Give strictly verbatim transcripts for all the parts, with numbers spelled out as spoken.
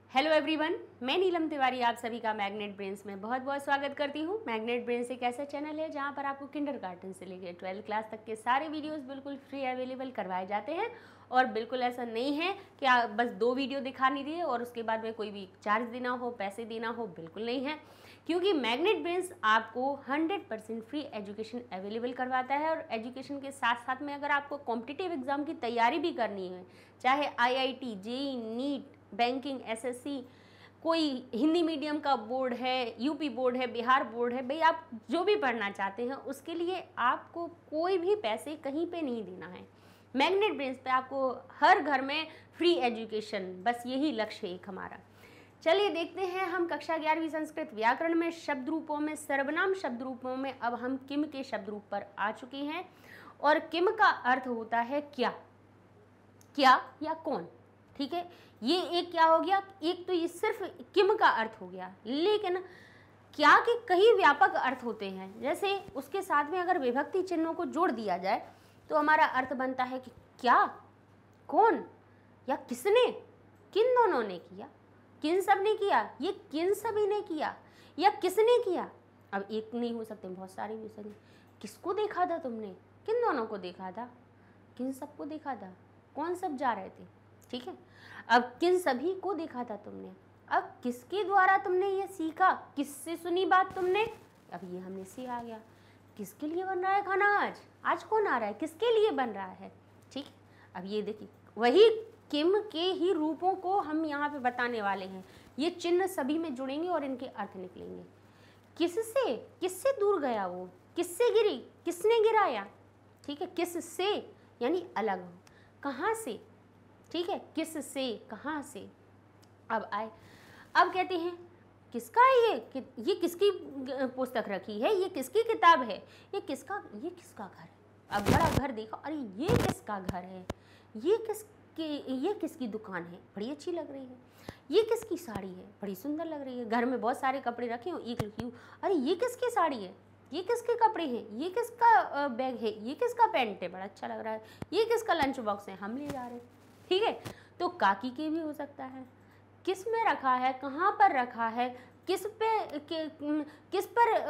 Hello everyone, मैं नीलम तिवारी आप सभी का मैग्नेट ब्रेन्स में बहुत बहुत स्वागत करती हूँ। मैग्नेट ब्रेन्स एक ऐसा चैनल है जहाँ पर आपको किंडरगार्टन से लेकर ट्वेल्थ क्लास तक के सारे वीडियोस बिल्कुल फ्री अवेलेबल करवाए जाते हैं। और बिल्कुल ऐसा नहीं है कि आप बस दो वीडियो दिखानी दिए और उसके बाद में कोई भी चार्ज देना हो, पैसे देना हो, बिल्कुल नहीं है। क्योंकि मैग्नेट ब्रेन्स आपको hundred percent free education available करवाता है। और एजुकेशन के साथ साथ में अगर आपको कॉम्पिटिटिव एग्जाम की तैयारी भी करनी है, चाहे I I T, J E, NEET, banking, S S C, कोई हिंदी मीडियम का बोर्ड है, यूपी बोर्ड है, बिहार बोर्ड है, भाई आप जो भी पढ़ना चाहते हैं उसके लिए आपको कोई भी पैसे कहीं पे नहीं देना है। मैग्नेट ब्रेन्स पे आपको हर घर में फ्री एजुकेशन, बस यही लक्ष्य है एक हमारा। चलिए देखते हैं हम कक्षा ग्यारहवीं संस्कृत व्याकरण में शब्द रूपों में, सर्वनाम शब्द रूपों में अब हम किम के शब्द रूप पर आ चुके हैं। और किम का अर्थ होता है क्या, क्या या कौन। ठीक है, ये एक क्या हो गया, एक तो ये सिर्फ किम का अर्थ हो गया, लेकिन क्या के कई व्यापक अर्थ होते हैं। जैसे उसके साथ में अगर विभक्ति चिन्हों को जोड़ दिया जाए तो हमारा अर्थ बनता है कि क्या, कौन या किसने, किन दोनों ने किया, किन सब ने किया, ये किन सभी ने किया या किसने किया। अब एक नहीं हो सकते, बहुत सारे भी हो सकते। किसको देखा था तुमने, किन दोनों को देखा था, किन सबको देखा था, कौन सब जा रहे थे। ठीक है, अब किन सभी को देखा था तुमने, अब किसके द्वारा तुमने ये सीखा, किससे सुनी बात तुमने। अब ये हमने से आ गया, किसके लिए बन रहा है खाना, आज आज कौन आ रहा है, किसके लिए बन रहा है। ठीक है, अब ये देखिए वही किम के ही रूपों को हम यहाँ पे बताने वाले हैं। ये चिन्ह सभी में जुड़ेंगे और इनके अर्थ निकलेंगे। किससे, किससे दूर गया वो, किससे गिरी, किसने गिराया। ठीक है, किससे यानी अलग हो, कहाँ से। ठीक है, किस से, कहाँ से। अब आए, अब कहते हैं किसका है ये, कि, ये किसकी पुस्तक रखी है, ये किसकी किताब है, ये किसका, ये किसका घर है। अब बड़ा घर देखा, अरे ये किसका घर है, ये किसकी, ये किसकी दुकान है, बड़ी अच्छी लग रही है, ये किसकी साड़ी है, बड़ी सुंदर लग रही है। घर में बहुत सारे कपड़े रखे हो, एक लिखी हूँ, अरे ये किसकी साड़ी है, ये किसके कपड़े हैं, ये किसका बैग है, ये किसका पैंट है, बड़ा अच्छा लग रहा है, ये किसका लंच बॉक्स है, हम ले जा रहे हैं। ठीक है, तो काकी के भी हो सकता है, किस में रखा है, कहाँ पर रखा है, किस पे कि, किस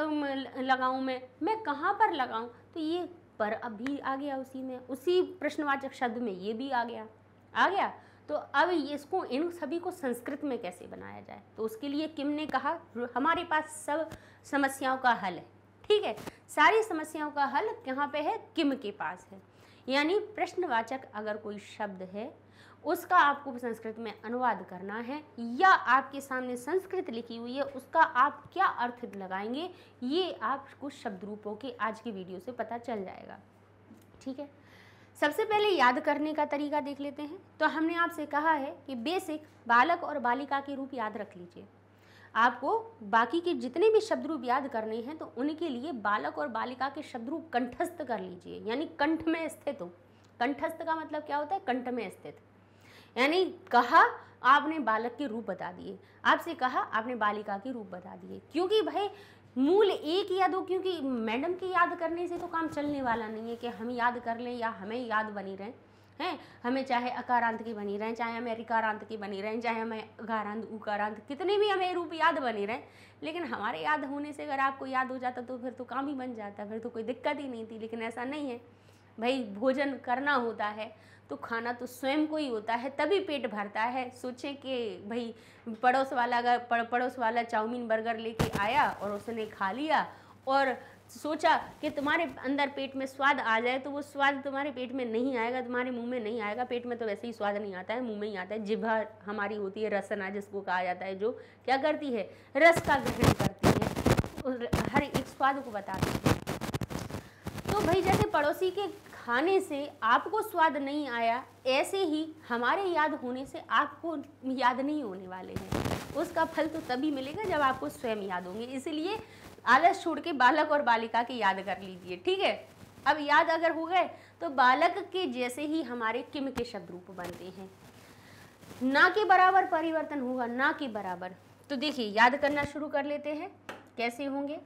पर लगाऊं मैं मैं कहाँ पर लगाऊं। तो ये पर अभी आ गया उसी में, उसी प्रश्नवाचक शब्द में ये भी आ गया आ गया तो अब इसको, इन सभी को संस्कृत में कैसे बनाया जाए, तो उसके लिए किम ने कहा हमारे पास सब समस्याओं का हल है। ठीक है, सारी समस्याओं का हल कहाँ पे है, किम के पास है। यानी प्रश्नवाचक अगर कोई शब्द है उसका आपको संस्कृत में अनुवाद करना है, या आपके सामने संस्कृत लिखी हुई है उसका आप क्या अर्थ लगाएंगे, ये आपको शब्द रूपों के आज की वीडियो से पता चल जाएगा। ठीक है, सबसे पहले याद करने का तरीका देख लेते हैं। तो हमने आपसे कहा है कि बेसिक बालक और बालिका के रूप याद रख लीजिए। आपको बाकी के जितने भी शब्द रूप याद करने हैं तो उनके लिए बालक और बालिका के शब्द रूप कंठस्थ कर लीजिए, यानी कंठ में स्थित हो। कंठस्थ का मतलब क्या होता है, कंठ में स्थित। यानी कहा आपने बालक के रूप बता दिए, आपसे कहा आपने बालिका के रूप बता दिए। क्योंकि भाई मूल एक या दो, क्योंकि मैडम के याद करने से तो काम चलने वाला नहीं है कि हम याद कर लें या हमें याद बनी रहें हैं। हमें चाहे अकारांत की बनी रहें, चाहे हमें ऋकारांत की बनी रहें, चाहे हमें अकारांत उकारांत, कितने भी हमें रूप याद बनी रहें, लेकिन हमारे याद होने से अगर आपको याद हो जाता तो फिर तो काम ही बन जाता, फिर तो कोई दिक्कत ही नहीं थी। लेकिन ऐसा नहीं है भाई, भोजन करना होता है तो खाना तो स्वयं को ही होता है, तभी पेट भरता है। सोचें कि भाई पड़ोस वाला अगर पड़ोस वाला चाउमीन बर्गर लेके आया और उसने खा लिया और सोचा कि तुम्हारे अंदर पेट में स्वाद आ जाए, तो वो स्वाद तुम्हारे पेट में नहीं आएगा, तुम्हारे मुंह में नहीं आएगा। पेट में तो वैसे ही स्वाद नहीं आता है, मुंह में ही आता है। जिह्वा हमारी होती है रसना, जिसको कहा जाता है, जो क्या करती है, रस का ग्रहण करती है, हर एक स्वाद को बताती है। तो भाई जैसे पड़ोसी के खाने से आपको स्वाद नहीं आया, ऐसे ही हमारे याद होने से आपको याद नहीं होने वाले हैं। उसका फल तो तभी मिलेगा जब आपको स्वयं याद होंगे। इसलिए आलस छोड़ के बालक और बालिका के याद कर लीजिए। ठीक है, अब याद अगर हो गए तो बालक के जैसे ही हमारे किम के शब्द रूप बनते हैं। ना के बराबर परिवर्तन होगा, ना के बराबर। तो देखिए याद करना शुरू कर लेते हैं, कैसे होंगे।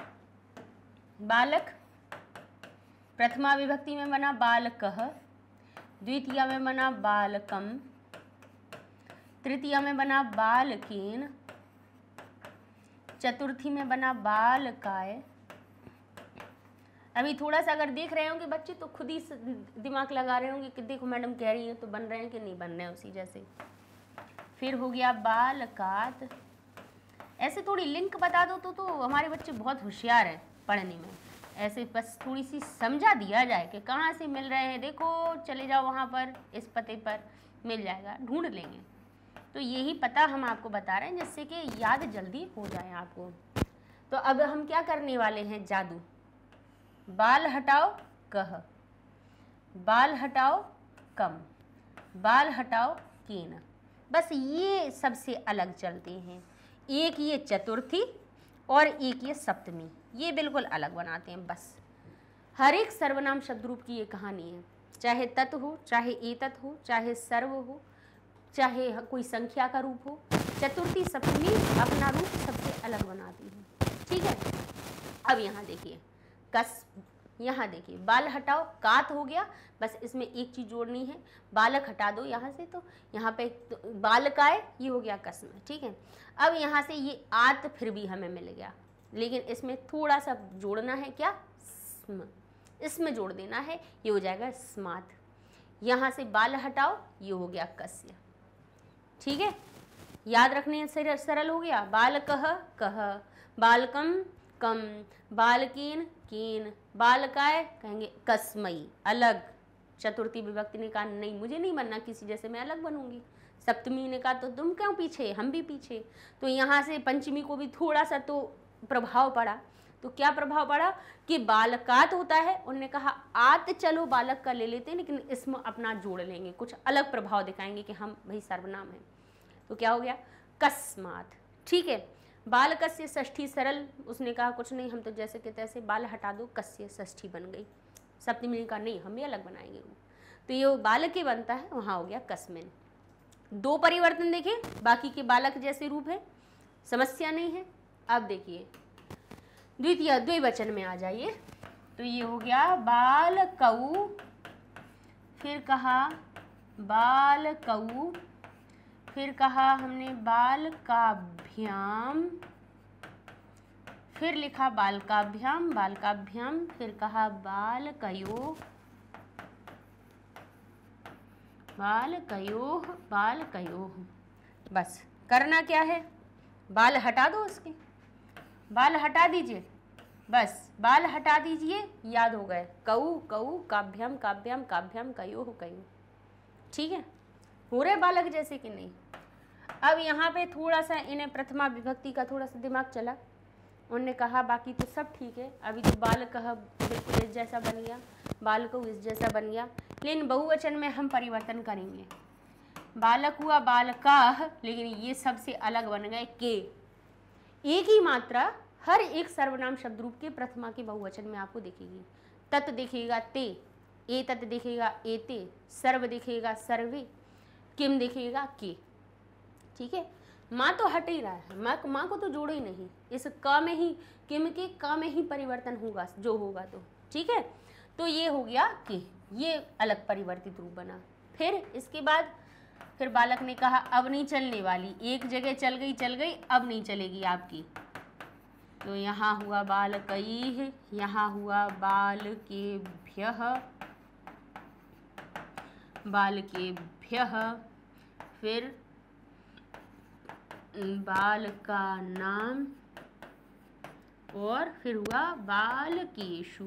बालक प्रथमा विभक्ति में बना बालकः, द्वितीया में बना बालकम, तृतीया में बना बालकेन, चतुर्थी में बना बालकाय। अभी थोड़ा सा अगर देख रहे होंगे बच्चे तो खुद ही दिमाग लगा रहे होंगे कि देखो मैडम कह रही है तो बन रहे हैं कि नहीं बन रहे हैं उसी जैसे। फिर हो गया बालकात। ऐसे थोड़ी लिंक बता दो तो तो हमारे बच्चे बहुत होशियार हैं पढ़ने में। ऐसे बस थोड़ी सी समझा दिया जाए कि कहाँ से मिल रहे हैं, देखो चले जाओ वहाँ पर इस पते पर मिल जाएगा, ढूंढ लेंगे। तो यही पता हम आपको बता रहे हैं जिससे कि याद जल्दी हो जाए आपको। तो अब हम क्या करने वाले हैं, जादू। बाल हटाओ कह, बाल हटाओ कम, बाल हटाओ केन। बस ये सबसे अलग चलते हैं। एक ये चतुर्थी और एक ये सप्तमी, ये बिल्कुल अलग बनाते हैं। बस हर एक सर्वनाम शब्द रूप की ये कहानी है, चाहे तत् हो, चाहे एतत् हो, चाहे सर्व हो, चाहे कोई संख्या का रूप हो। चतुर्थी सप्तमी अपना रूप सबसे अलग बनाती है। ठीक है, अब यहाँ देखिए कस, यहाँ देखिए बाल हटाओ कात हो गया, बस इसमें एक चीज़ जोड़नी है, बालक हटा दो यहाँ से, तो यहाँ पे तो बालकाय ये हो गया कस में। ठीक है, अब यहाँ से ये आत फिर भी हमें मिल गया, लेकिन इसमें थोड़ा सा जोड़ना है, क्या स्म, इसमें जोड़ देना है, ये हो जाएगा स्मात। यहाँ से बाल हटाओ ये हो गया कस्य। ठीक है, याद रखने से सरल हो गया। बालकः कह, बालकम कम, बालकेन केन, बालकाय कहेंगे कस्मई, अलग। चतुर्थी विभक्ति ने कहा नहीं मुझे नहीं बनना किसी जैसे, मैं अलग बनूंगी। सप्तमी ने कहा तो तुम क्यों पीछे, हम भी पीछे। तो यहाँ से पंचमी को भी थोड़ा सा तो प्रभाव पड़ा। तो क्या प्रभाव पड़ा कि बालकात होता है, उन्होंने कहा आत चलो बालक का ले लेते हैं, लेकिन इसमें अपना जोड़ लेंगे, कुछ अलग प्रभाव दिखाएंगे कि हम भाई सर्वनाम है। तो क्या हो गया कस्मात। ठीक है, बाल कस्य षष्ठी सरल, उसने कहा कुछ नहीं हम तो जैसे के तैसे, बाल हटा दो कस्य षष्ठी बन गई। सप्तमी ने कहा नहीं हम भी अलग बनाएंगे। तो ये बालक के बनता है, वहाँ हो गया कस्मिन। दो परिवर्तन देखें, बाकी के बालक जैसे रूप है, समस्या नहीं है। अब देखिए द्वितीय द्विवचन में आ जाइए। तो ये हो गया बाल कऊ, फिर कहा बाल कऊ, फिर कहा हमने बाल काभ्याम, फिर लिखा बाल काभ्याम, बाल काभ्याम, फिर कहा बाल कयो, बाल कयोह, बाल कयोह। बस करना क्या है, बाल हटा दो उसके, बाल हटा दीजिए, बस बाल हटा दीजिए, याद हो गए। कऊ कऊ, काभ्याम काभ्याम, काभ्याम कयोह कयो। ठीक है, हो रहे बालक जैसे कि नहीं। अब यहाँ पे थोड़ा सा इन्हें प्रथमा विभक्ति का थोड़ा सा दिमाग चला, उन्होंने कहा बाकी तो सब ठीक है, अभी तो बालक बिल्कुल इस जैसा बन गया, बालको इस जैसा बन गया, लेकिन बहुवचन में हम परिवर्तन करेंगे। बालक हुआ बालकाह, लेकिन ये सबसे अलग बन गए के। एक ही मात्रा हर एक सर्वनाम शब्द रूप के प्रथमा के बहुवचन में आपको दिखेगी। तत् दिखेगा ते, ए तत् दिखेगा एते, सर्व दिखेगा सर्वे, किम दिखेगा के। ठीक है, माँ तो हट ही रहा है, माँ माँ को तो जोड़ो ही नहीं, इस क में ही, किम के क में ही परिवर्तन होगा जो होगा तो। ठीक है, तो ये हो गया कि ये अलग परिवर्तित रूप बना। फिर इसके बाद फिर बालक ने कहा अब नहीं चलने वाली, एक जगह चल गई चल गई अब नहीं चलेगी आपकी। तो यहाँ हुआ बालकैः, यहाँ हुआ बालकेभ्यः, बालकेभ्यः, फिर बाल का नाम, और फिर हुआ बालकेषु।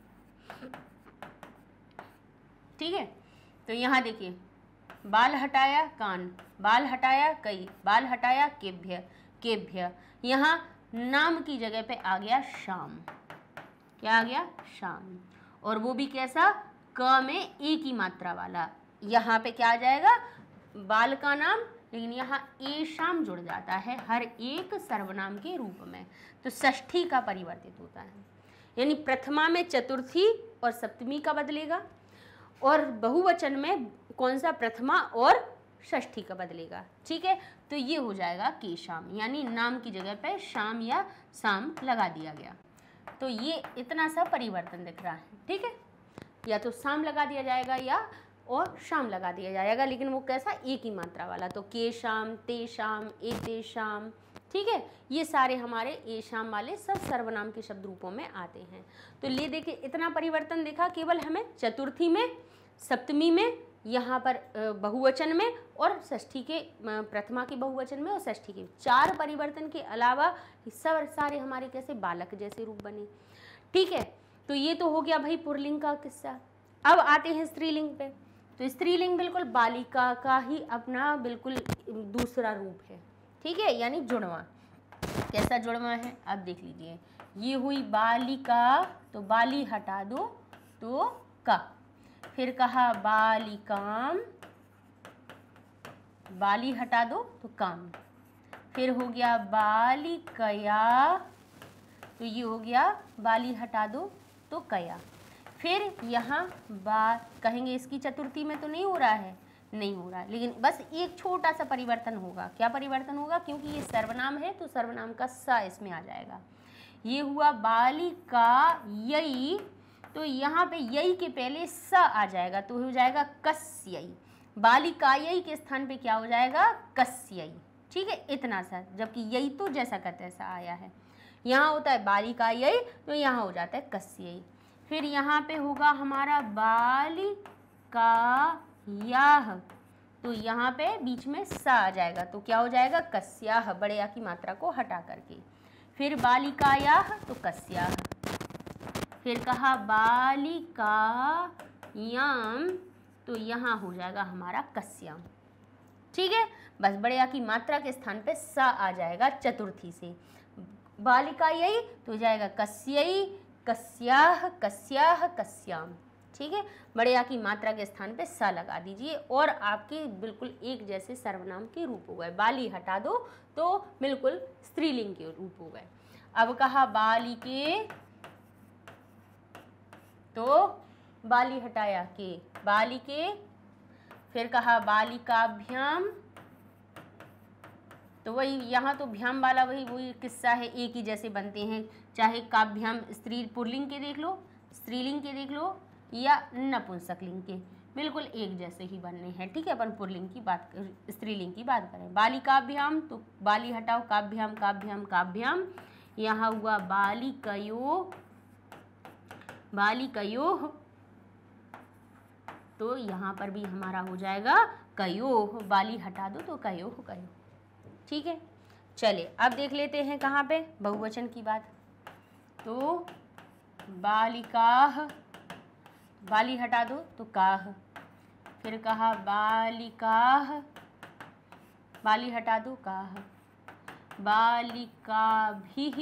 ठीक है, तो यहाँ देखिए बाल हटाया कान, बाल हटाया कई, बाल हटाया केभ्य, केभ्य। यहाँ नाम की जगह पे आ गया शाम। क्या आ गया, शाम, और वो भी कैसा, क में एक ही मात्रा वाला। यहाँ पे क्या आ जाएगा, बाल का नाम, लेकिन यहाँ ए शाम जुड़ जाता है हर एक सर्वनाम के रूप में, तो षष्ठी का परिवर्तित होता है। यानी प्रथमा में चतुर्थी और सप्तमी का बदलेगा, और बहुवचन में कौन सा, प्रथमा और षष्ठी का बदलेगा। ठीक है, तो ये हो जाएगा के शाम, यानी नाम की जगह पे शाम या शाम लगा दिया गया। तो ये इतना सा परिवर्तन दिख रहा है। ठीक है, या तो शाम लगा दिया जाएगा या और शाम लगा दिया जाएगा, लेकिन वो कैसा, एक ही मात्रा वाला। तो के शाम, ते शाम, ए ते शाम, ठीक है, ये सारे हमारे ए शाम वाले सब सर्वनाम के शब्द रूपों में आते हैं। तो ले देखिए इतना परिवर्तन देखा केवल हमें चतुर्थी में, सप्तमी में, यहाँ पर बहुवचन में, और षष्ठी के प्रथमा के बहुवचन में और षष्ठी के, चार परिवर्तन के अलावा सब सारे हमारे कैसे बालक जैसे रूप बने। ठीक है, तो ये तो हो गया भाई पुल्लिंग का किस्सा। अब आते हैं स्त्रीलिंग पे। तो स्त्रीलिंग बिल्कुल बालिका का ही अपना बिल्कुल दूसरा रूप है, ठीक है, यानी जुड़वा। कैसा जुड़वा है अब देख लीजिए। ये हुई बालिका, तो बाली हटा दो तो का, फिर कहा बालिकाम, बाली हटा दो तो काम, फिर हो गया बालिकया, तो ये हो गया बाली हटा दो तो कया। फिर यहाँ बा कहेंगे इसकी चतुर्थी में तो नहीं हो रहा है, नहीं हो रहा है, लेकिन बस एक छोटा सा परिवर्तन होगा। क्या परिवर्तन होगा, क्योंकि ये सर्वनाम है तो सर्वनाम का स इसमें आ जाएगा। ये हुआ बालिका यई, तो यहाँ पे यई के पहले स आ जाएगा तो हो जाएगा कस्यई। बालिका यई के स्थान पे क्या हो जाएगा, कस्यई। ठीक है, इतना सा, जबकि यई तो जैसा का तैसा आया है। यहाँ होता है बालिका यई, तो यहाँ हो जाता है कस्यई। फिर यहाँ पे होगा हमारा बालिका याह, तो यहाँ पे बीच में स आ जाएगा तो क्या हो जाएगा, कस्याह, बड़े या की मात्रा को हटा करके। फिर बालिकायाह तो कस्याह, फिर कहा बालिकायाम, तो यहाँ हो जाएगा हमारा कस्याम। ठीक है, बस बड़े या की मात्रा के स्थान पे स आ जाएगा चतुर्थी से। बालिकायई तो हो जाएगा कस्यई, कस्याह, कस्याह, कस्याम। ठीक है, बड़े या की मात्रा के स्थान पे सा लगा दीजिए और आपके बिल्कुल एक जैसे सर्वनाम के रूप हो गए। बाली हटा दो तो बिल्कुल स्त्रीलिंग के रूप हो गए। अब कहा बालिके, तो बाली हटाया के, बालिके, फिर कहा बालिकाभ्याम, तो वही यहाँ तो भ्याम वाला वही वही किस्सा है, एक ही जैसे बनते हैं। चाहे काभ्याम स्त्री पुल्लिंग के देख लो, स्त्रीलिंग के देख लो, या नपुंसकलिंग के, बिल्कुल एक जैसे ही बनने हैं। ठीक है, अपन पुल्लिंग की बात, स्त्रीलिंग की बात करें। बालिकाभ्याम तो बाली हटाओ, काभ्याम, काभ्याम, काभ्याम, यहाँ हुआ बालिकयो, बालिकयो, तो यहाँ पर भी हमारा हो जाएगा कयो, बाली हटा दो तो कयो, कयो। ठीक है, चलिए अब देख लेते हैं कहाँ पे बहुवचन की बात। तो बालिकाह, बाली हटा दो तो काह, फिर कहा बालिकाह, बाली हटा दो काह, बालिकाभिः,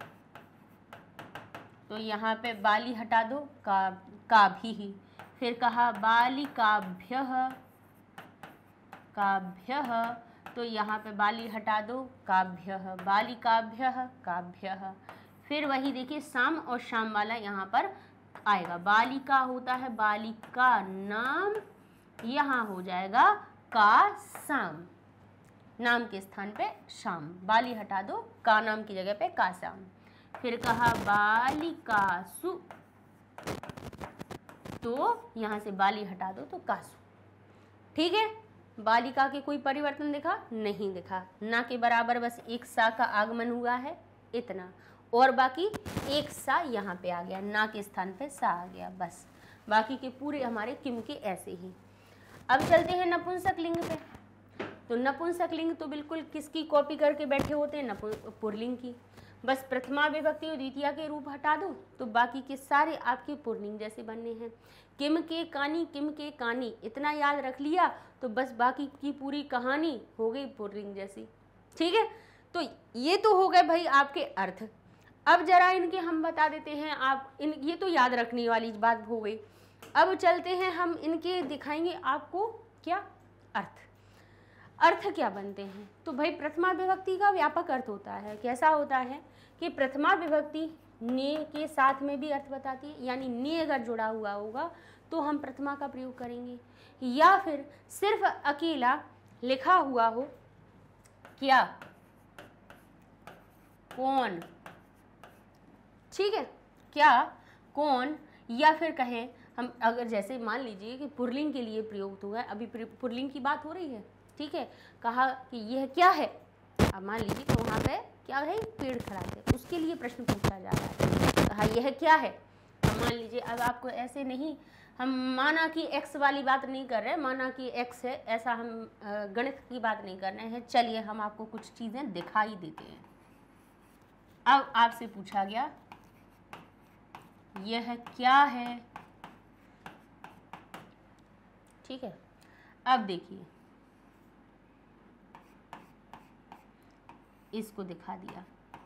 तो यहाँ पे बाली हटा दो का, काभिः, फिर कहा बालिकाभ्यः, काभ्यः, तो यहाँ पे बाली हटा दो काभ्यः, बालिकाभ्यः, काभ्यः। फिर वही देखिए साम और शाम वाला यहाँ पर आएगा। बालिका होता है बालिका नाम, यहाँ हो जाएगा का साम, नाम के स्थान पे शाम, बाली हटा दो, का नाम की जगह पे का साम। फिर कहा बालिकासु, तो यहाँ से बाली हटा दो तो कासु। ठीक है, बालिका के कोई परिवर्तन दिखा नहीं दिखा, ना के बराबर बस एक सा का आगमन हुआ है इतना, और बाकी एक सा यहाँ पे आ गया, ना के स्थान पे सा आ गया, बस बाकी के पूरे हमारे किम के ऐसे ही। अब चलते हैं नपुंसक लिंग पे। तो नपुंसक लिंग तो बिल्कुल किसकी कॉपी करके बैठे होते हैं, पुल्लिंग की। बस प्रथमा विभक्ति और द्वितीया के रूप हटा दो तो बाकी के सारे आपके पुल्लिंग जैसे बनने हैं। किम के कानी, किम के कानी, इतना याद रख लिया तो बस बाकी की पूरी कहानी हो गई पुल्लिंग जैसी। ठीक है, तो ये तो हो गए भाई आपके अर्थ। अब जरा इनके हम बता देते हैं, आप इन ये तो याद रखने वाली बात हो गई। अब चलते हैं हम इनके, दिखाएंगे आपको क्या अर्थ, अर्थ क्या बनते हैं। तो भाई प्रथमा विभक्ति का व्यापक अर्थ होता है। कैसा होता है कि प्रथमा विभक्ति ने के साथ में भी अर्थ बताती है, यानी ने अगर जुड़ा हुआ होगा तो हम प्रथमा का प्रयोग करेंगे, या फिर सिर्फ अकेला लिखा हुआ हो क्या, कौन। ठीक है, क्या, कौन, या फिर कहें हम अगर जैसे मान लीजिए कि पुल्लिंग के लिए प्रयुक्त हुआ है, अभी पुल्लिंग की बात हो रही है, ठीक है, कहा कि यह क्या है, अब मान लीजिए कि वहाँ पे क्या है, पेड़ खड़ा है, उसके लिए प्रश्न पूछा जा रहा है, कहा यह क्या है। अब मान लीजिए अब आपको ऐसे नहीं, हम माना कि x वाली बात नहीं कर रहे हैं, माना कि x है, ऐसा हम गणित की बात नहीं कर रहे हैं। चलिए हम आपको कुछ चीज़ें दिखाई देते हैं। अब आपसे पूछा गया यह क्या है, ठीक है। अब देखिए इसको दिखा दिया।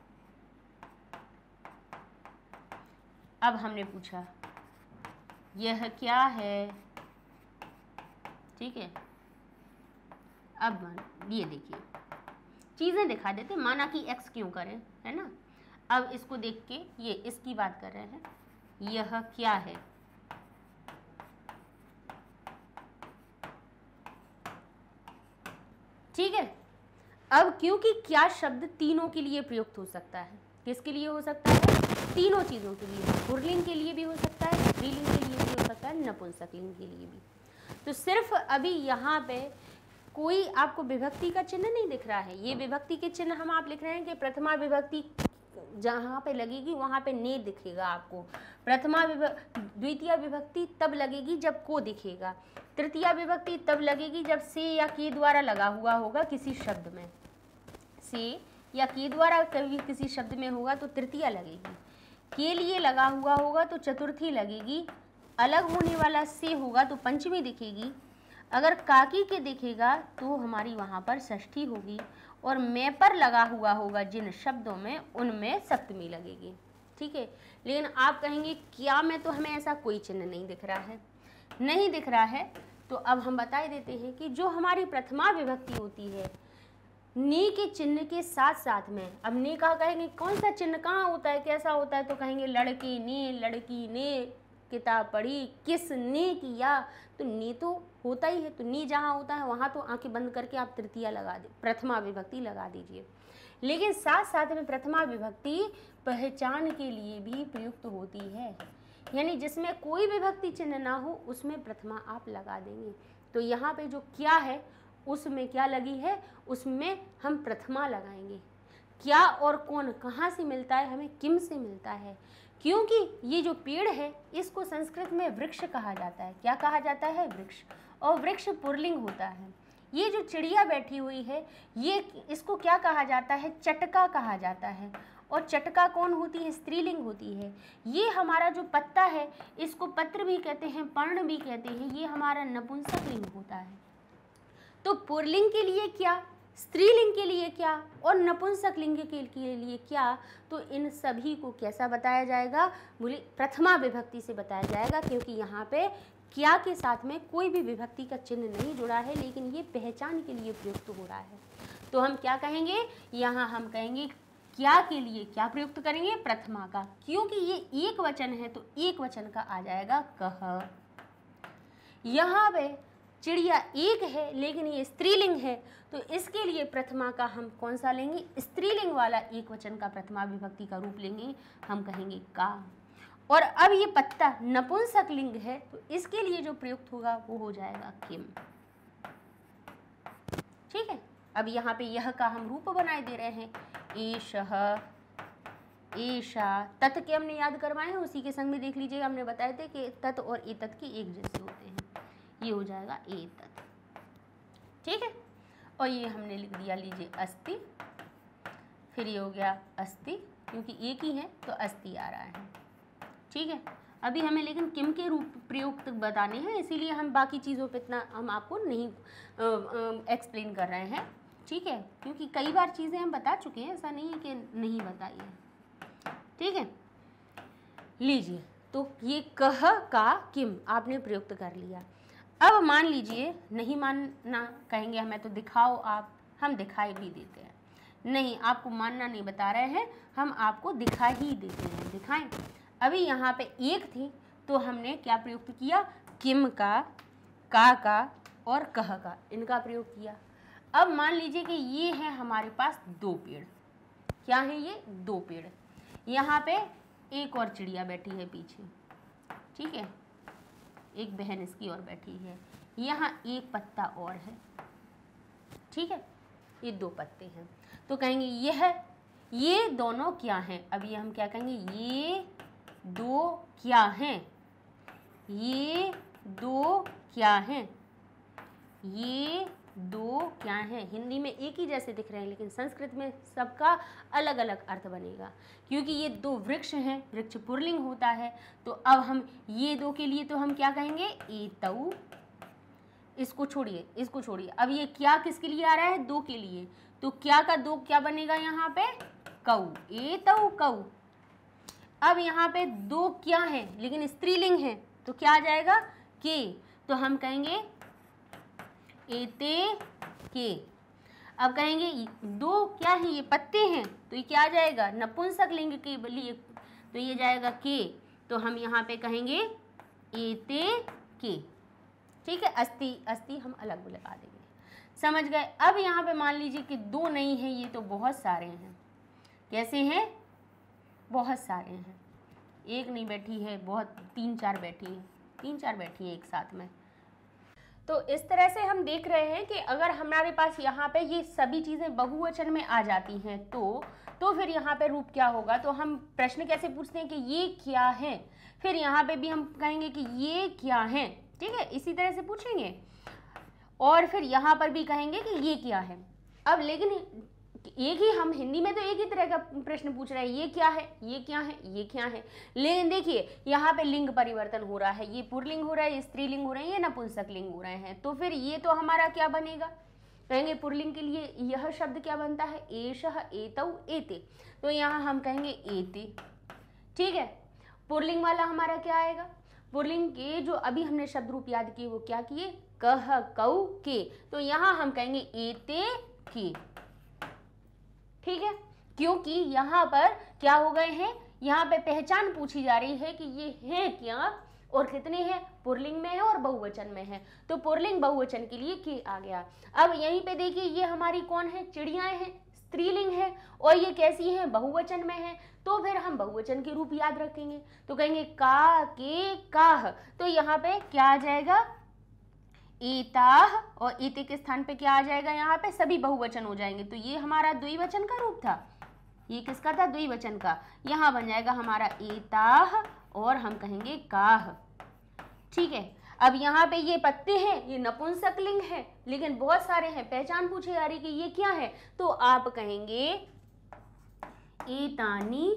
अब हमने पूछा यह क्या है, ठीक है। अब मान ये देखिए चीज़ें दिखा देते, माना कि x क्यों करें, है ना। अब इसको देख के ये इसकी बात कर रहे हैं, यह क्या है, ठीक है। अब क्योंकि क्या शब्द तीनों के लिए प्रयुक्त हो सकता है, किसके लिए हो सकता है, तीनों चीज़ों के लिए, पुल्लिंग के लिए भी हो सकता है, स्त्रीलिंग के लिए भी हो सकता है, नपुंसकलिंग के लिए भी। तो सिर्फ अभी यहाँ पे कोई आपको विभक्ति का चिन्ह नहीं दिख रहा है। ये विभक्ति के चिन्ह हम आप लिख रहे हैं कि प्रथमा विभक्ति जहाँ पे लगेगी वहाँ पे ने दिखेगा आपको, प्रथमा विभक्ति, द्वितीय विभक्ति तब लगेगी जब को दिखेगा, तृतीय विभक्ति तब लगेगी जब से या के द्वारा लगा हुआ होगा किसी शब्द में, से या के द्वारा कभी किसी शब्द में होगा तो तृतीया लगेगी, के लिए लगा हुआ होगा तो चतुर्थी लगेगी, अलग होने वाला से होगा तो पंचमी दिखेगी, अगर काकी के दिखेगा तो हमारी वहाँ पर षष्ठी होगी, और मैं पर लगा हुआ होगा जिन शब्दों में उनमें सप्तमी लगेगी, ठीक है। लेकिन आप कहेंगे क्या में तो हमें ऐसा कोई चिन्ह नहीं दिख रहा है, नहीं दिख रहा है। तो अब हम बता देते हैं कि जो हमारी प्रथमा विभक्ति होती है, ने के चिन्ह के साथ साथ में, अब ने कहा कहेंगे कौन सा चिन्ह कहाँ होता है, कैसा होता है, तो कहेंगे लड़के ने, लड़की ने किताब पढ़ी, किस ने किया, तो ने तो होता ही है, तो ने जहाँ होता है वहाँ तो आंखें बंद करके आप तृतीया लगा दे, प्रथमा विभक्ति लगा दीजिए। लेकिन साथ साथ में प्रथमा विभक्ति पहचान के लिए भी प्रयुक्त होती है, यानी जिसमें कोई विभक्ति चिन्ह ना हो उसमें प्रथमा आप लगा देंगे। तो यहाँ पे जो क्या है उसमें क्या लगी है, उसमें हम प्रथमा लगाएंगे। क्या और कौन कहाँ से मिलता है, हमें किम से मिलता है, क्योंकि ये जो पेड़ है इसको संस्कृत में वृक्ष कहा जाता है। क्या कहा जाता है, वृक्ष, और वृक्ष पुल्लिंग होता है। ये जो चिड़िया बैठी हुई है ये इसको क्या कहा जाता है, चटका कहा जाता है, और चटका कौन होती है, स्त्रीलिंग होती है। ये हमारा जो पत्ता है इसको पत्र भी कहते हैं, पर्ण भी कहते हैं, ये हमारा नपुंसकलिंग होता है। तो पुल्लिंग के लिए क्या, स्त्रीलिंग के लिए क्या, और नपुंसकलिंग के लिए क्या, तो इन सभी को कैसा बताया जाएगा, बोले प्रथमा विभक्ति से बताया जाएगा, क्योंकि यहाँ पे क्या के साथ में कोई भी विभक्ति का चिन्ह नहीं जुड़ा है, लेकिन ये पहचान के लिए प्रयुक्त हो रहा है। तो हम क्या कहेंगे, यहाँ हम कहेंगे क्या के लिए क्या प्रयुक्त करेंगे, प्रथमा का, क्योंकि ये एक वचन है तो एक वचन का आ जाएगा कह। यहाँ पे चिड़िया एक है लेकिन ये स्त्रीलिंग है, तो इसके लिए प्रथमा का हम कौन सा लेंगे, स्त्रीलिंग वाला एक वचन का प्रथमा विभक्ति का रूप लेंगे, हम कहेंगे का। और अब ये पत्ता नपुंसकलिंग है तो इसके लिए जो प्रयुक्त होगा वो हो जाएगा किम, ठीक है। अब यहाँ पे यह का हम रूप बनाए दे रहे हैं, एषः, एषा, तत् के हमने याद करवाए हैं, उसी के संग में देख लीजिएगा, हमने बताए थे कि तत् और एतत् के एक जैसे होते हैं, ये हो जाएगा एतत्, ठीक है। और ये हमने लिख दिया, लीजिए अस्ति, फिर ये हो गया अस्ति, क्योंकि एक ही है तो अस्ति आ रहा है, ठीक है। अभी हमें लेकिन किम के रूप प्रयुक्त बताने हैं, इसीलिए हम बाकी चीज़ों पे इतना हम आपको नहीं एक्सप्लेन कर रहे हैं, ठीक है, क्योंकि कई बार चीज़ें हम बता चुके हैं, ऐसा नहीं है कि नहीं बताई है, ठीक है। लीजिए, तो ये कह का किम आपने प्रयुक्त कर लिया। अब मान लीजिए नहीं मानना, कहेंगे हमें तो दिखाओ आप, हम दिखाई भी देते हैं, नहीं आपको मानना नहीं बता रहे हैं, हम आपको दिखा ही देते हैं, दिखाएं। अभी यहाँ पे एक थी तो हमने क्या प्रयुक्त किया, किम का, का का और कह का, इनका प्रयोग किया। अब मान लीजिए कि ये है हमारे पास दो पेड़, क्या है ये, दो पेड़, यहाँ पे एक और चिड़िया बैठी है पीछे, ठीक है, एक बहन इसकी और बैठी है, यहाँ एक पत्ता और है, ठीक है, ये दो पत्ते हैं। तो कहेंगे यह ये दोनों क्या हैं। अब ये हम क्या कहेंगे, ये दो क्या हैं, ये दो क्या हैं, ये दो क्या हैं। हिंदी में एक ही जैसे दिख रहे हैं लेकिन संस्कृत में सबका अलग अलग अर्थ बनेगा, क्योंकि ये दो वृक्ष हैं, वृक्ष पुल्लिंग होता है। तो अब हम ये दो के लिए तो हम क्या कहेंगे, एतौ। इसको छोड़िए, इसको छोड़िए, अब ये क्या किसके लिए आ रहा है, दो के लिए, तो क्या का दो क्या बनेगा यहाँ पे, कौ, एतौ कौ। अब यहाँ पे दो क्या है लेकिन स्त्रीलिंग है, तो क्या आ जाएगा, के, तो हम कहेंगे एते के। अब कहेंगे दो क्या है, ये पत्ते हैं, तो ये क्या आ जाएगा, नपुंसक लिंग के लिए, तो ये जाएगा के, तो हम यहाँ पे कहेंगे एते के, ठीक है। अस्ति अस्ति हम अलग लगा देंगे, समझ गए। अब यहाँ पे मान लीजिए कि दो नहीं है, ये तो बहुत सारे हैं। कैसे हैं, बहुत सारे हैं, एक नहीं बैठी है, बहुत तीन चार बैठी है, तीन चार बैठी है एक साथ में। तो इस तरह से हम देख रहे हैं कि अगर हमारे पास यहाँ पे ये सभी चीज़ें बहुवचन में आ जाती हैं तो तो फिर यहाँ पे रूप क्या होगा। तो हम प्रश्न कैसे पूछते हैं कि ये क्या है, फिर यहाँ पे भी हम कहेंगे कि ये क्या है, ठीक है, इसी तरह से पूछेंगे। और फिर यहाँ पर भी कहेंगे कि ये क्या है। अब लेकिन एक ही, हम हिंदी में तो एक ही तरह का प्रश्न पूछ रहे हैं, ये क्या है, ये क्या है, ये क्या है। लेकिन देखिए यहाँ पे लिंग परिवर्तन हो रहा है, ये पुल्लिंग हो रहा है, ये स्त्रीलिंग हो रहा है, ये नपुंसक लिंग हो रहे हैं। तो फिर ये तो हमारा क्या बनेगा, कहेंगे पुल्लिंग के लिए यह शब्द क्या बनता है, एषः, एतौ, एते। तो यहाँ हम कहेंगे एते, ठीक है। पुल्लिंग वाला हमारा क्या आएगा, पुल्लिंग के जो अभी हमने शब्द रूप याद किए वो क्या किए, कह, कौ, के। तो यहाँ हम कहेंगे एते के, ठीक है, क्योंकि यहाँ पर क्या हो गए हैं, यहाँ पे पहचान पूछी जा रही है कि ये है क्या और कितने हैं, पुल्लिंग में है और बहुवचन में है। तो पुल्लिंग बहुवचन के लिए के आ गया। अब यहीं पे देखिए ये हमारी कौन है, चिड़ियाएं हैं, स्त्रीलिंग है, और ये कैसी है, बहुवचन में है। तो फिर हम बहुवचन के रूप याद रखेंगे, तो कहेंगे का, के, काह। तो यहाँ पे क्या आ जाएगा, एताह, और एते के स्थान पे क्या आ जाएगा, यहाँ पे सभी बहुवचन हो जाएंगे। तो ये हमारा द्विवचन का रूप था, ये किसका था, द्विवचन का। यहाँ बन जाएगा हमारा एताह और हम कहेंगे काह, ठीक है। अब यहाँ पे ये पत्ते हैं, ये नपुंसक लिंग है लेकिन बहुत सारे हैं, पहचान पूछी जा रही कि ये क्या है, तो आप कहेंगे एतानी,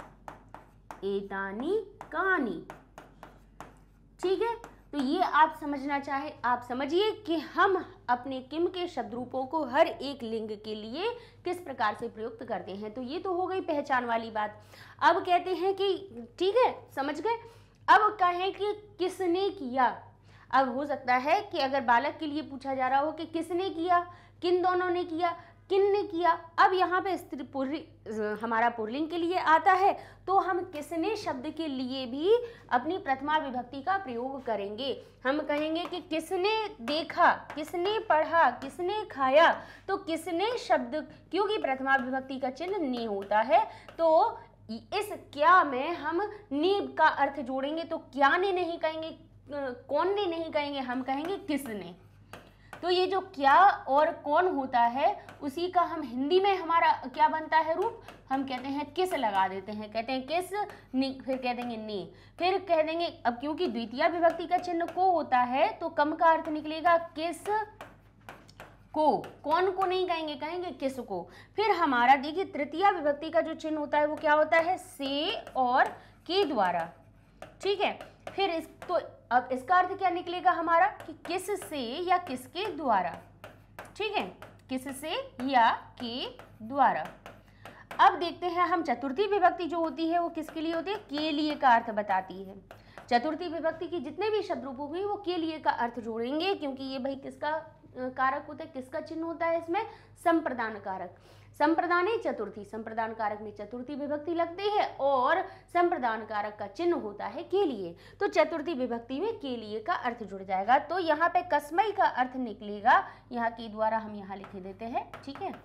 एतानी कानी, ठीक है। तो ये आप समझना चाहे, आप समझिए कि हम अपने किम के शब्द रूपों को हर एक लिंग के लिए किस प्रकार से प्रयुक्त करते हैं। तो ये तो हो गई पहचान वाली बात। अब कहते हैं कि ठीक है, समझ गए। अब कहें कि किसने किया। अब हो सकता है कि अगर बालक के लिए पूछा जा रहा हो कि किसने किया, किन दोनों ने किया, किन ने किया। अब यहाँ पे स्त्री पुल्लिंग, हमारा पुल्लिंग के लिए आता है, तो हम किसने शब्द के लिए भी अपनी प्रथमा विभक्ति का प्रयोग करेंगे। हम कहेंगे कि किसने देखा, किसने पढ़ा, किसने खाया। तो किसने शब्द, क्योंकि प्रथमा विभक्ति का चिन्ह ने होता है, तो इस क्या में हम ने का अर्थ जोड़ेंगे। तो क्या ने नहीं कहेंगे, कौन ने नहीं कहेंगे, हम कहेंगे किसने। तो ये जो क्या और कौन होता है उसी का हम हिंदी में हमारा क्या बनता है रूप, हम कहते हैं किस लगा देते हैं, कहते हैं किस ने, फिर कह देंगे ने, फिर कह देंगे। अब क्योंकि द्वितीय विभक्ति का चिन्ह को होता है तो कम का अर्थ निकलेगा किस को, कौन को नहीं कहेंगे, कहेंगे किस को। फिर हमारा देखिए तृतीय विभक्ति का जो चिन्ह होता है वो क्या होता है, से और के द्वारा, ठीक है। फिर इस तो अब इसका अर्थ क्या निकलेगा हमारा कि किस से या किसके द्वारा, ठीक है, किस से या के द्वारा। अब देखते हैं हम चतुर्थी विभक्ति जो होती है वो किसके लिए होती है, के लिए का अर्थ बताती है। चतुर्थी विभक्ति की जितने भी शब्द रूप होंगे वो के लिए का अर्थ जोड़ेंगे, क्योंकि ये भाई किसका कारक होता है, किसका चिन्ह होता है इसमें, संप्रदान कारक। संप्रदाने चतुर्थी, संप्रदान कारक में चतुर्थी विभक्ति लगती है और संप्रदान कारक का चिन्ह होता है के लिए। तो चतुर्थी विभक्ति में के लिए का अर्थ जुड़ जाएगा। तो यहाँ पे कसमई का अर्थ निकलेगा, यहाँ के द्वारा हम यहाँ लिख देते हैं, ठीक है।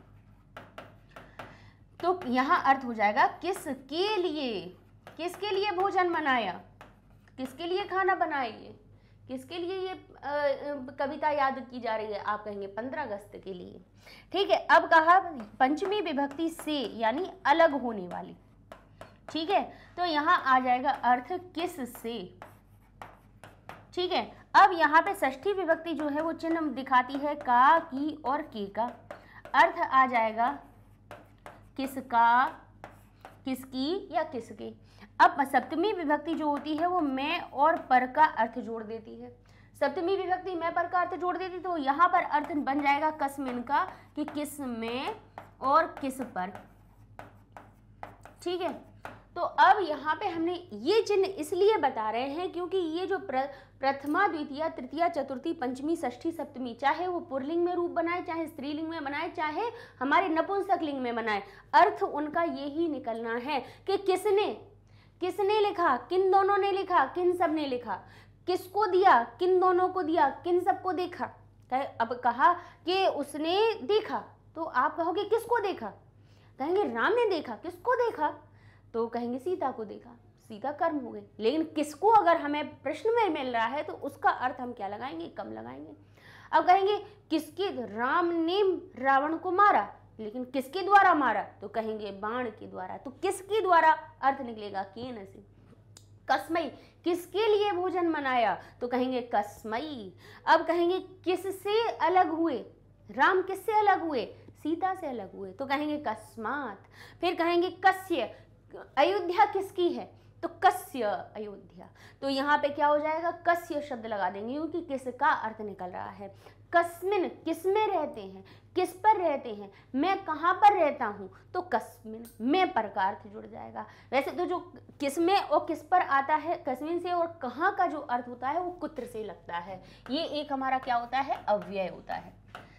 तो यहाँ अर्थ हो जाएगा किसके लिए, किसके लिए भोजन बनाया, किसके लिए खाना बनाइए, किसके लिए ये कविता याद की जा रही है? आप कहेंगे पंद्रह अगस्त के लिए। ठीक है, अब कहा पंचमी विभक्ति से यानी अलग होने वाली। ठीक है, तो यहाँ आ जाएगा अर्थ किस से। ठीक है, अब यहाँ पे षष्ठी विभक्ति जो है वो चिन्ह दिखाती है का, की और के का। अर्थ आ जाएगा किसका, किसकी या किसके। अब सप्तमी विभक्ति जो होती है वो मैं और पर का अर्थ जोड़ देती है। सप्तमी विभक्ति मैं पर का अर्थ जोड़ देती, तो यहाँ पर अर्थ बन जाएगा कस्मिन का, कि किस में और किस पर। ठीक है, तो अब यहाँ पे हमने ये चिन्ह इसलिए बता रहे हैं क्योंकि ये जो प्र, प्रथमा, द्वितीया, तृतीया, चतुर्थी, पंचमी, षष्ठी, सप्तमी, चाहे वो पुरलिंग में रूप बनाए, चाहे स्त्रीलिंग में बनाए, चाहे हमारे नपुंसक लिंग में बनाए, अर्थ उनका यही निकलना है कि किसने, किसने लिखा, किन दोनों ने लिखा, किन सब ने लिखा, किसको दिया, किन दोनों को दिया, किन सबको देखा। अब कहा कि उसने देखा, तो आप कहोगे किसको देखा? कहेंगे राम ने देखा। किसको देखा? तो कहेंगे सीता को देखा। सीता कर्म हो गई। लेकिन किसको अगर हमें प्रश्न में मिल रहा है तो उसका अर्थ हम क्या लगाएंगे? कम लगाएंगे। अब कहेंगे किसके, राम ने रावण को मारा, लेकिन किसके द्वारा मारा? तो कहेंगे बाण के द्वारा। तो किसके द्वारा अर्थ निकलेगा? केन से। कस्मई, किसके लिए भोजन मनाया? तो कहेंगे कस्मई। अब कहेंगे किससे अलग हुए? राम किससे अलग हुए? सीता से अलग हुए, तो कहेंगे कस्मात। फिर कहेंगे कस्य, अयोध्या किसकी है? तो कस्य अयोध्या। तो यहाँ पे क्या हो जाएगा? कस्य शब्द लगा देंगे क्योंकि किसका अर्थ निकल रहा है। कस्मिन, किस में रहते हैं, किस पर रहते हैं, मैं कहाँ पर रहता हूँ, तो कस्मिन, मैं पर का अर्थ जुड़ जाएगा। वैसे तो जो किस में और किस पर आता है, कस्मिन से, और कहाँ का जो अर्थ होता है वो कुत्र से लगता है। ये एक हमारा क्या होता है? अव्यय होता है।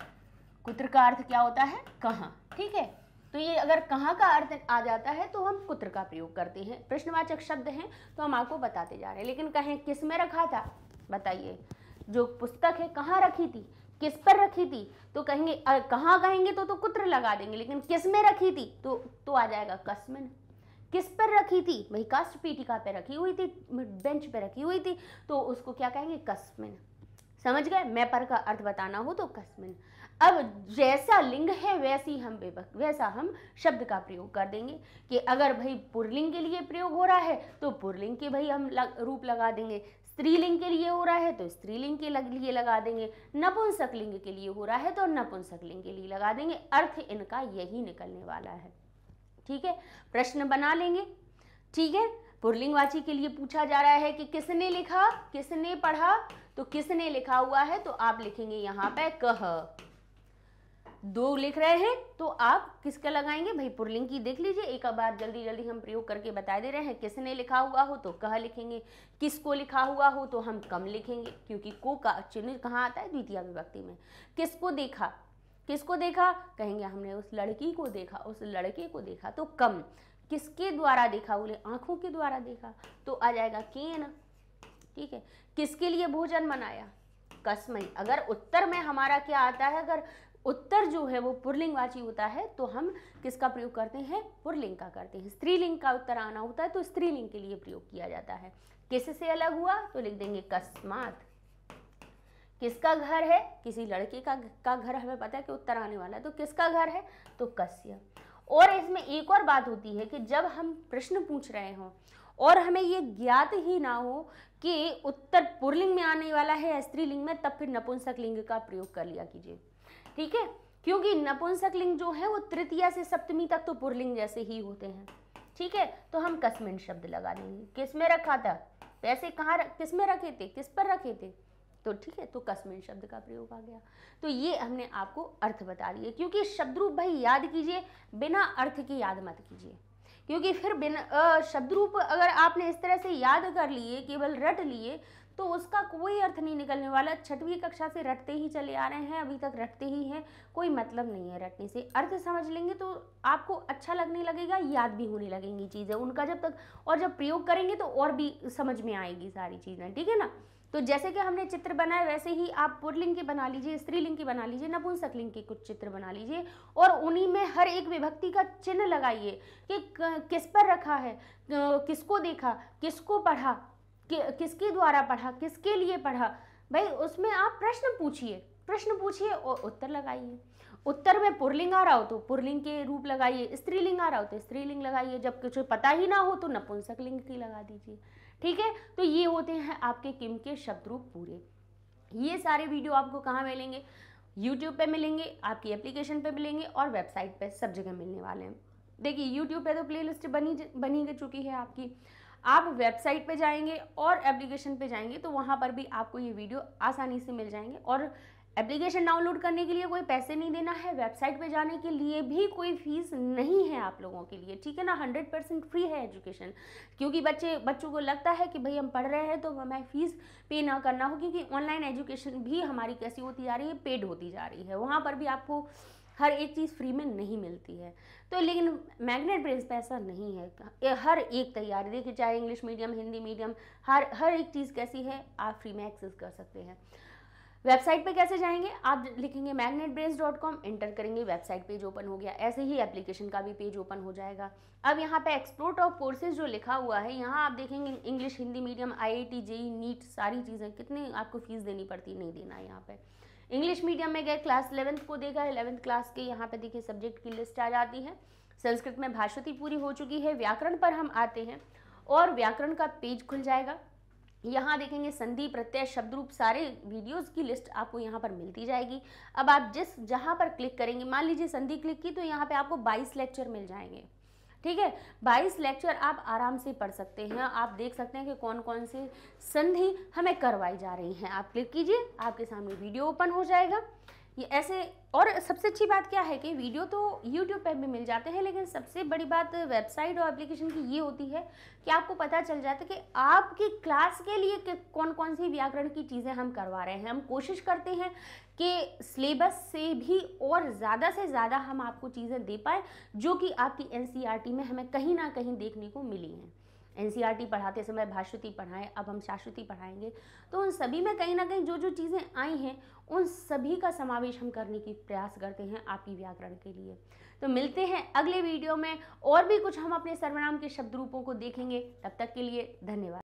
कुत्र का अर्थ क्या होता है? कहाँ। ठीक है, तो ये अगर कहाँ का अर्थ आ जाता है तो हम कुत्र का प्रयोग करते हैं। प्रश्नवाचक शब्द हैं तो हम आपको बताते जा रहे हैं। लेकिन कहें किस में रखा था, बताइए। जो पुस्तक है कहाँ रखी थी, किस पर रखी थी, तो कहेंगे कहाँ कहेंगे तो तो कुत्र लगा देंगे। लेकिन किस में रखी थी तो तो आ जाएगा कस्मिन। किस पर रखी थी? वही काष्ठ पीठिका पे रखी हुई थी, बेंच पे रखी हुई थी, तो उसको क्या कहेंगे? कस्मिन। समझ गए? मैं पर का अर्थ बताना हो तो कस्मिन। अब जैसा लिंग है वैसी हम विभक्ति, वैसा हम शब्द का प्रयोग कर देंगे कि अगर भाई पुरलिंग के लिए प्रयोग हो रहा है तो पुरलिंग के भाई हम लग, रूप लगा देंगे। स्त्रीलिंग के लिए हो रहा है तो स्त्रीलिंग के लग, लिए लगा देंगे। नपुंसक लिंग के लिए हो रहा है तो नपुंसक लिंग के लिए लगा देंगे। अर्थ इनका यही निकलने वाला है। ठीक है, प्रश्न बना लेंगे। ठीक है, पुरलिंगवाची के लिए पूछा जा रहा है कि किसने लिखा, किसने पढ़ा, तो किसने लिखा हुआ है तो आप लिखेंगे यहाँ पे कह। दो लिख रहे हैं तो आप किसका लगाएंगे? भाई पुरलिंग की देख लीजिए, एक बार जल्दी जल्दी हम प्रयोग करके बता दे रहे हैं। किसने लिखा हुआ हो तो कह लिखेंगे, किसको लिखा हुआ हो तो हम कम लिखेंगे क्योंकि को का चिन्ह कहाँ आता है? द्वितीय विभक्ति में। किसको देखा, किसको देखा? कहेंगे हमने उस लड़की को देखा, उस लड़के को देखा, तो कम। किसके द्वारा देखा? बोले आंखों के द्वारा देखा, तो आ जाएगा केन। ठीक है, किसके लिए भोजन बनाया? कस्मई। अगर उत्तर में हमारा क्या आता है, अगर उत्तर जो है वो पुरलिंगवाची होता है तो हम किसका प्रयोग करते हैं? पुरलिंग का करते हैं। स्त्रीलिंग का उत्तर आना होता है तो स्त्रीलिंग के लिए प्रयोग किया जाता है। किस से अलग हुआ तो लिख देंगे कस्मात। किसका घर है? किसी लड़के का का घर हमें पता है कि उत्तर आने वाला है, तो किसका घर है? तो कस्य। और इसमें एक और बात होती है कि जब हम प्रश्न पूछ रहे हों और हमें ये ज्ञात ही ना हो कि उत्तर पुरलिंग में आने वाला है या स्त्रीलिंग में, तब फिर नपुंसक लिंग का प्रयोग कर लिया कीजिए। ठीक है, क्योंकि नपुंसक लिंग जो है वो तृतीया से सप्तमी तक तो पुरलिंग जैसे ही होते हैं। ठीक है, तो हम कस्मिन शब्द लगा देंगे। किस में रखा था? पैसे कहाँ, किस में रखे थे, किस पर रखे थे, तो ठीक है, तो कस्मिन शब्द का प्रयोग आ गया। तो ये हमने आपको अर्थ बता दिए। क्योंकि शब्द रूप भाई याद कीजिए, बिना अर्थ के याद मत कीजिए, क्योंकि फिर बिना शब्द रूप अगर आपने इस तरह से याद कर लिए, केवल रट लिए, तो उसका कोई अर्थ नहीं निकलने वाला। छठवीं कक्षा से रटते ही चले आ रहे हैं, अभी तक रटते ही हैं, कोई मतलब नहीं है रटने से। अर्थ समझ लेंगे तो आपको अच्छा लगने लगेगा, याद भी होने लगेंगी चीज़ें उनका जब तक, और जब प्रयोग करेंगे तो और भी समझ में आएगी सारी चीज़ें। ठीक है ना? तो जैसे कि हमने चित्र बनाए वैसे ही आप पुरलिंग के बना लीजिए, स्त्रीलिंग के बना लीजिए, नपुंसक लिंग के कुछ चित्र बना लीजिए और उन्हीं में हर एक विभक्ति का चिन्ह लगाइए कि किस पर रखा है, किसको देखा, किसको पढ़ा, कि किसके द्वारा पढ़ा, किसके लिए पढ़ा, भाई उसमें आप प्रश्न पूछिए, प्रश्न पूछिए और उत्तर लगाइए। उत्तर में पुल्लिंग आ रहा हो तो पुल्लिंग के रूप लगाइए, स्त्रीलिंग आ रहा हो तो स्त्रीलिंग लगाइए, जब कुछ पता ही ना हो तो नपुंसक लिंग की लगा दीजिए। ठीक है, तो ये होते हैं आपके किम के शब्द रूप पूरे। ये सारे वीडियो आपको कहाँ मिलेंगे? यूट्यूब पे मिलेंगे, आपकी एप्लीकेशन पे मिलेंगे और वेबसाइट पे, सब जगह मिलने वाले हैं। देखिए यूट्यूब पे तो प्लेलिस्ट बनी बनी चुकी है आपकी, आप वेबसाइट पे जाएंगे और एप्लीकेशन पे जाएंगे तो वहाँ पर भी आपको ये वीडियो आसानी से मिल जाएंगे। और एप्लीकेशन डाउनलोड करने के लिए कोई पैसे नहीं देना है, वेबसाइट पे जाने के लिए भी कोई फीस नहीं है आप लोगों के लिए, ठीक है ना। हंड्रेड परसेंट फ्री है एजुकेशन, क्योंकि बच्चे बच्चों को लगता है कि भाई हम पढ़ रहे हैं तो हमें फीस पे ना करना हो, क्योंकि ऑनलाइन एजुकेशन भी हमारी कैसी होती जा रही है, पेड होती जा रही है। वहाँ पर भी आपको हर एक चीज़ फ्री में नहीं मिलती है। तो लेकिन मैग्नेट ब्रेन्स पे ऐसा नहीं है, हर एक तैयारी देखिए, चाहे इंग्लिश मीडियम, हिंदी मीडियम, हर हर एक चीज़ कैसी है आप फ्री में एक्सेस कर सकते हैं। वेबसाइट पे कैसे जाएंगे? आप लिखेंगे Magnet Brains dot com, enter करेंगे, वेबसाइट पेज ओपन हो गया। ऐसे ही एप्लीकेशन का भी पेज ओपन हो जाएगा। अब यहाँ पे एक्सप्लोर टॉप कोर्सेज जो लिखा हुआ है, यहाँ आप देखेंगे English, Hindi medium, IIT, JEE, NEET, सारी चीज़ें, कितनी आपको फीस देनी पड़ती, नहीं देना है यहाँ पे। इंग्लिश मीडियम में गए, क्लास इलेवेंथ को देखा, इलेवेंथ क्लास के यहाँ पे देखिए सब्जेक्ट की लिस्ट आ जाती है। संस्कृत में भाषुति पूरी हो चुकी है। व्याकरण पर हम आते हैं और व्याकरण का पेज खुल जाएगा। यहाँ देखेंगे संधि, प्रत्यय, शब्द रूप, सारे वीडियोस की लिस्ट आपको यहाँ पर मिलती जाएगी। अब आप जिस जहाँ पर क्लिक करेंगे, मान लीजिए संधि क्लिक की तो यहाँ पे आपको बाईस लेक्चर मिल जाएंगे। ठीक है, बाईस लेक्चर आप आराम से पढ़ सकते हैं। आप देख सकते हैं कि कौन कौन से संधि हमें करवाई जा रही हैं। आप क्लिक कीजिए, आपके सामने वीडियो ओपन हो जाएगा। ये ऐसे, और सबसे अच्छी बात क्या है कि वीडियो तो यूट्यूब पे भी मिल जाते हैं, लेकिन सबसे बड़ी बात वेबसाइट और एप्लीकेशन की ये होती है कि आपको पता चल जाता है कि आपकी क्लास के लिए कौन कौन सी व्याकरण की चीज़ें हम करवा रहे हैं। हम कोशिश करते हैं कि सिलेबस से भी और ज़्यादा से ज़्यादा हम आपको चीज़ें दे पाएँ जो कि आपकी एनसीईआरटी में हमें कहीं ना कहीं देखने को मिली हैं। एनसीईआरटी पढ़ाते समय भाषुति पढ़ाएं, अब हम शाश्वती पढ़ाएंगे, तो उन सभी में कहीं ना कहीं जो जो चीज़ें आई हैं उन सभी का समावेश हम करने की प्रयास करते हैं आपकी व्याकरण के लिए। तो मिलते हैं अगले वीडियो में, और भी कुछ हम अपने सर्वनाम के शब्द रूपों को देखेंगे। तब तक के लिए धन्यवाद।